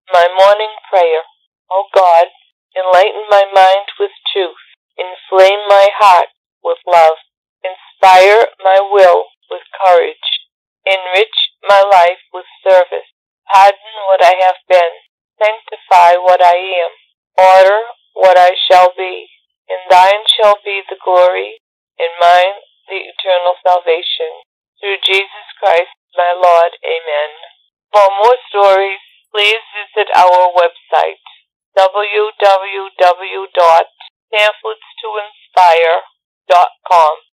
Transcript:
My morning prayer. O God, enlighten my mind with truth. Inflame my heart with love. Inspire my will with courage. Enrich my life with service. Pardon what I have been. Sanctify what I am. Order what I shall be. And thine shall be the glory, and mine the eternal salvation. Through Jesus Christ, my Lord. Amen. For more stories, please visit our website, www.pamphlets2inspire.com.